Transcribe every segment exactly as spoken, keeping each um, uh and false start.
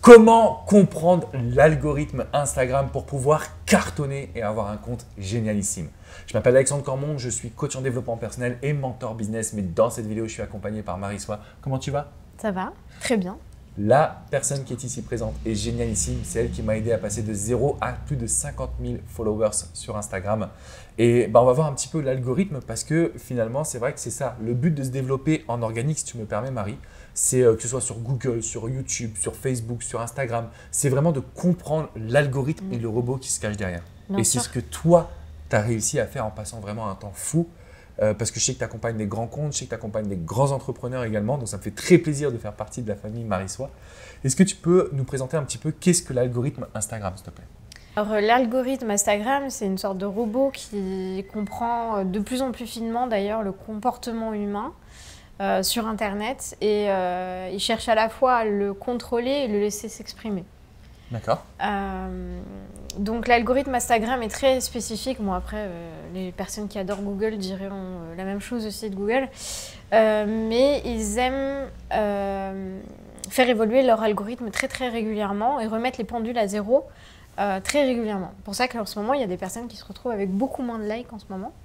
Comment comprendre l'algorithme Instagram pour pouvoir cartonner et avoir un compte génialissime? Je m'appelle Alexandre Cormon, je suis coach en développement personnel et mentor business, mais dans cette vidéo, je suis accompagné par Marie-Soie. Comment tu vas? Ça va, très bien. La personne qui est ici présente est génialissime, c'est elle qui m'a aidé à passer de zéro à plus de cinquante mille followers sur Instagram. Et bah, on va voir un petit peu l'algorithme parce que finalement, c'est vrai que c'est ça. Le but de se développer en organique, si tu me permets Marie, c'est euh, que ce soit sur Google, sur YouTube, sur Facebook, sur Instagram, c'est vraiment de comprendre l'algorithme mmh. et le robot qui se cache derrière. Bien et c'est ce que toi, tu as réussi à faire en passant vraiment un temps fou. Euh, parce que je sais que tu accompagnes des grands comptes, je sais que tu accompagnes des grands entrepreneurs également, donc ça me fait très plaisir de faire partie de la famille Marie-Soie. Est-ce que tu peux nous présenter un petit peu qu'est-ce que l'algorithme Instagram, s'il te plaît? Alors l'algorithme Instagram, c'est une sorte de robot qui comprend de plus en plus finement d'ailleurs le comportement humain euh, sur Internet et euh, il cherche à la fois à le contrôler et le laisser s'exprimer. D'accord. Euh, donc l'algorithme Instagram est très spécifique. Bon après, euh, les personnes qui adorent Google diront euh, la même chose aussi de Google. Euh, mais ils aiment euh, faire évoluer leur algorithme très très régulièrement et remettre les pendules à zéro euh, très régulièrement. C'est pour ça qu'en ce moment, il y a des personnes qui se retrouvent avec beaucoup moins de likes en ce moment.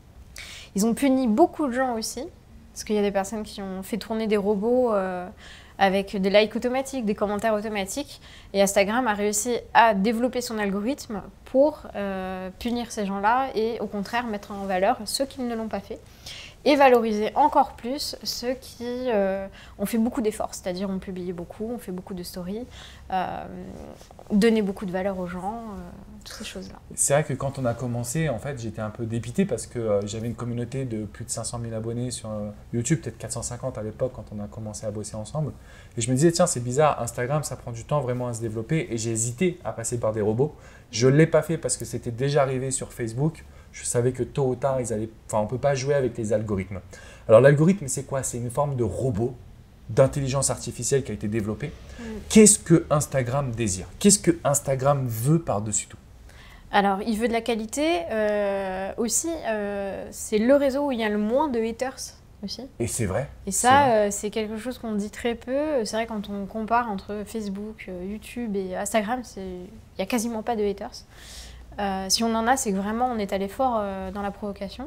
Ils ont puni beaucoup de gens aussi. Parce qu'il y a des personnes qui ont fait tourner des robots euh, avec des likes automatiques, des commentaires automatiques. Et Instagram a réussi à développer son algorithme pour euh, punir ces gens-là et au contraire mettre en valeur ceux qui ne l'ont pas fait. Et valoriser encore plus ceux qui euh, ont fait beaucoup d'efforts, c'est-à-dire ont publié beaucoup, ont fait beaucoup de stories, euh, donné beaucoup de valeur aux gens, euh, toutes ces choses-là. C'est vrai que quand on a commencé, en fait, j'étais un peu dépité parce que euh, j'avais une communauté de plus de cinq cent mille abonnés sur euh, YouTube, peut-être quatre cent cinquante à l'époque quand on a commencé à bosser ensemble. Et je me disais, tiens, c'est bizarre, Instagram, ça prend du temps vraiment à se développer et j'ai hésité à passer par des robots. Je ne l'ai pas fait parce que c'était déjà arrivé sur Facebook. Je savais que tôt ou tard, ils allaient... enfin, on ne peut pas jouer avec les algorithmes. Alors l'algorithme, c'est quoi? C'est une forme de robot, d'intelligence artificielle qui a été développée. Mm. Qu'est-ce que Instagram désire? Qu'est-ce que Instagram veut par-dessus tout? Alors, il veut de la qualité. Euh, aussi, euh, c'est le réseau où il y a le moins de haters aussi. Et c'est vrai. Et ça, c'est euh, quelque chose qu'on dit très peu. C'est vrai, quand on compare entre Facebook, YouTube et Instagram, il n'y a quasiment pas de haters. Euh, si on en a, c'est que vraiment on est allé fort euh, dans la provocation.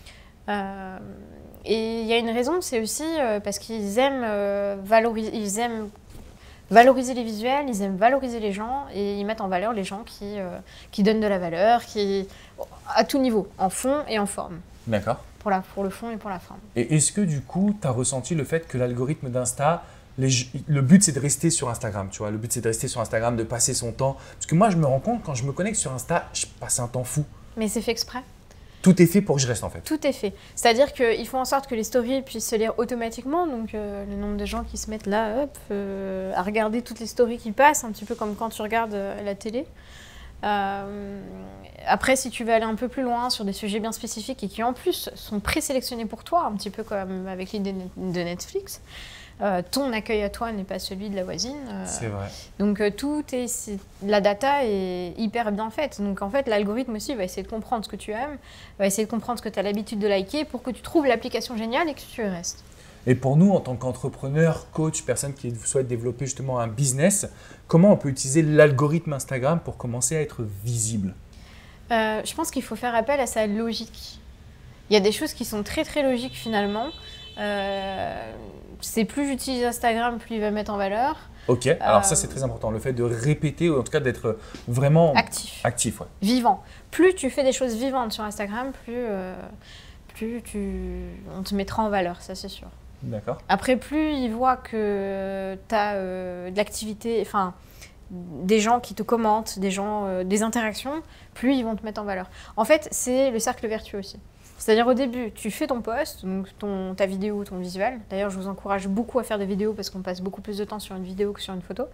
Euh, et il y a une raison, c'est aussi euh, parce qu'ils aiment, euh, valoriser, ils aiment valoriser les visuels, ils aiment valoriser les gens et ils mettent en valeur les gens qui, euh, qui donnent de la valeur, qui, à tout niveau, en fond et en forme. D'accord. Pour, la, pour le fond et pour la forme. Et est-ce que du coup, tu as ressenti le fait que l'algorithme d'Insta, Les, le but, c'est de rester sur Instagram, tu vois. Le but, c'est de rester sur Instagram, de passer son temps. Parce que moi, je me rends compte, quand je me connecte sur Insta, je passe un temps fou. Mais c'est fait exprès. Tout est fait pour que je reste, en fait. Tout est fait. C'est-à-dire qu'ils font en sorte que les stories puissent se lire automatiquement. Donc, euh, le nombre de gens qui se mettent là, hop, euh, à regarder toutes les stories qui passent, un petit peu comme quand tu regardes euh, la télé. Euh, après, si tu veux aller un peu plus loin sur des sujets bien spécifiques et qui, en plus, sont présélectionnés pour toi, un petit peu comme avec l'idée de Netflix, Euh, ton accueil à toi n'est pas celui de la voisine. Euh, c'est vrai. Donc euh, tout est, est, la data est hyper bien faite. Donc en fait, l'algorithme aussi va essayer de comprendre ce que tu aimes, va essayer de comprendre ce que tu as l'habitude de liker pour que tu trouves l'application géniale et que tu y restes. Et pour nous, en tant qu'entrepreneur, coach, personne qui souhaite développer justement un business, comment on peut utiliser l'algorithme Instagram pour commencer à être visible? euh, Je pense qu'il faut faire appel à sa logique. Il y a des choses qui sont très très logiques finalement. Euh, c'est plus j'utilise Instagram, plus il va mettre en valeur. Ok, alors euh, ça c'est très important, le fait de répéter ou en tout cas d'être vraiment actif, actif ouais. Vivant. Plus tu fais des choses vivantes sur Instagram, plus, euh, plus tu, on te mettra en valeur, ça c'est sûr. D'accord. Après, plus ils voient que tu as euh, de l'activité, enfin des gens qui te commentent, des, gens, euh, des interactions, plus ils vont te mettre en valeur. En fait, c'est le cercle vertueux aussi. C'est-à-dire au début, tu fais ton post, donc ton, ta vidéo, ton visuel. D'ailleurs, je vous encourage beaucoup à faire des vidéos parce qu'on passe beaucoup plus de temps sur une vidéo que sur une photo.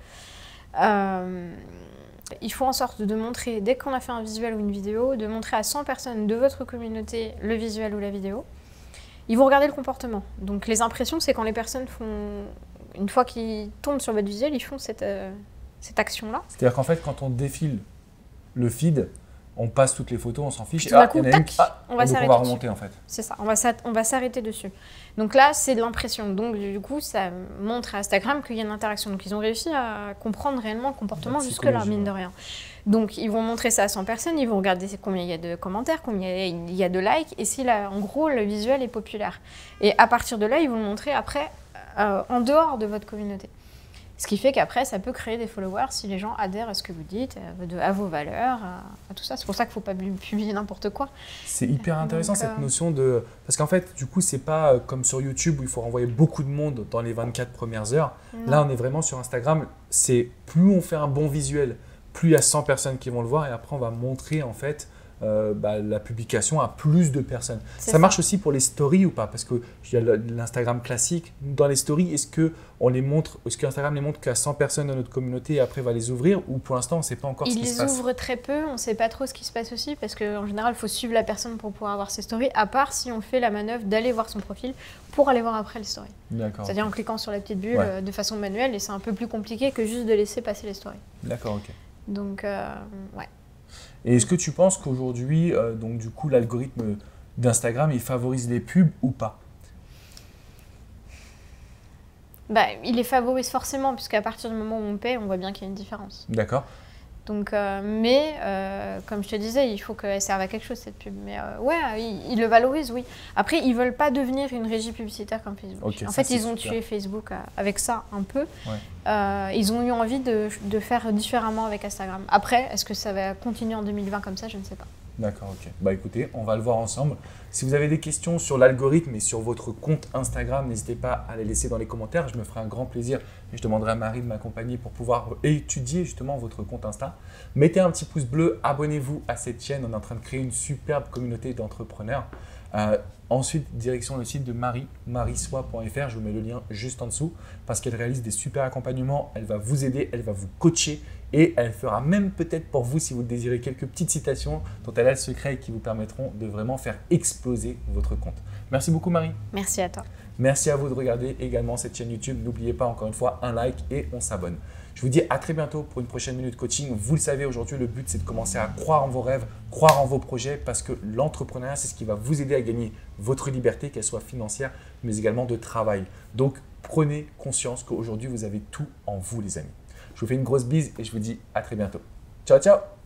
Euh, il faut en sorte de montrer, dès qu'on a fait un visuel ou une vidéo, de montrer à cent personnes de votre communauté le visuel ou la vidéo. Ils vont regarder le comportement. Donc les impressions, c'est quand les personnes font, une fois qu'ils tombent sur votre visuel, ils font cette, euh, cette action-là. C'est-à-dire qu'en fait, quand on défile le feed, on passe toutes les photos, on s'en fiche. Tout d'un Ah, coup, il y en a une- tac, ah, on va donc on s'arrêter va dessus. remonter en fait. C'est ça, on va s'arr- on va s'arrêter dessus. Donc là, c'est de l'impression. Donc du coup, ça montre à Instagram qu'il y a une interaction. Donc ils ont réussi à comprendre réellement le comportement La jusque-là, psychologie, mine de ouais. rien. Donc ils vont montrer ça à cent personnes, ils vont regarder combien il y a de commentaires, combien il y a de likes, et si là, en gros, le visuel est populaire. Et à partir de là, ils vont le montrer après, euh, en dehors de votre communauté. Ce qui fait qu'après, ça peut créer des followers si les gens adhèrent à ce que vous dites, à, de- à vos valeurs, à, à tout ça. C'est pour ça qu'il ne faut pas bu- publier n'importe quoi. C'est hyper intéressant Donc, cette euh, notion de... Parce qu'en fait, du coup, c'est pas euh, comme sur YouTube où il faut renvoyer beaucoup de monde dans les vingt-quatre premières heures. Non. Là, on est vraiment sur Instagram. C'est plus on fait un bon visuel, plus il y a cent personnes qui vont le voir et après, on va montrer en fait euh, bah, la publication à plus de personnes. C'est Ça, ça. marche aussi pour les stories ou pas? Parce qu'il y a le- l'Instagram classique. Dans les stories, est-ce que on les montre, est-ce que Instagram les montre qu'à cent personnes dans notre communauté et après va les ouvrir ou pour l'instant, on ne sait pas encore ce Ils qui se les passe? ouvrent très peu, on ne sait pas trop ce qui se passe aussi, parce qu'en général, il faut suivre la personne pour pouvoir avoir ses stories, à part si on fait la manœuvre d'aller voir son profil pour aller voir après les stories. D'accord. C'est-à-dire en cliquant sur la petite bulle Ouais. euh, de façon manuelle, et c'est un peu plus compliqué que juste de laisser passer les stories. D'accord, ok. Donc, euh, ouais. Et est-ce que tu penses qu'aujourd'hui, euh, donc du coup, l'algorithme d'Instagram, il favorise les pubs ou pas? Bah, il les favorise forcément, puisqu'à partir du moment où on paie, on voit bien qu'il y a une différence. D'accord. Donc, euh, mais, euh, comme je te disais, il faut qu'elle serve à quelque chose, cette pub. Mais euh, ouais, ils, ils le valorisent, oui. Après, ils veulent pas devenir une régie publicitaire comme Facebook. Ok, en ça, fait, c'est ils ont super. tué Facebook euh, avec ça un peu. Ouais. Euh, ils ont eu envie de, de faire différemment avec Instagram. Après, est-ce que ça va continuer en deux mille vingt comme ça? Je ne sais pas. D'accord, ok. Bah écoutez, on va le voir ensemble. Si vous avez des questions sur l'algorithme et sur votre compte Instagram, n'hésitez pas à les laisser dans les commentaires. Je me ferai un grand plaisir et je demanderai à Marie de m'accompagner pour pouvoir étudier justement votre compte Insta. Mettez un petit pouce bleu, abonnez-vous à cette chaîne. On est en train de créer une superbe communauté d'entrepreneurs. Euh, ensuite, direction le site de Marie, mariesoi point f r. Je vous mets le lien juste en dessous parce qu'elle réalise des super accompagnements. Elle va vous aider, elle va vous coacher et elle fera même peut-être pour vous, si vous le désirez, quelques petites citations dont elle a le secret et qui vous permettront de vraiment faire exploser votre compte. Merci beaucoup Marie. Merci à toi. Merci à vous de regarder également cette chaîne YouTube. N'oubliez pas encore une fois un like et on s'abonne. Je vous dis à très bientôt pour une prochaine minute coaching. Vous le savez, aujourd'hui, le but, c'est de commencer à croire en vos rêves, croire en vos projets parce que l'entrepreneuriat, c'est ce qui va vous aider à gagner votre liberté, qu'elle soit financière, mais également de travail. Donc, prenez conscience qu'aujourd'hui, vous avez tout en vous, les amis. Je vous fais une grosse bise et je vous dis à très bientôt. Ciao, ciao!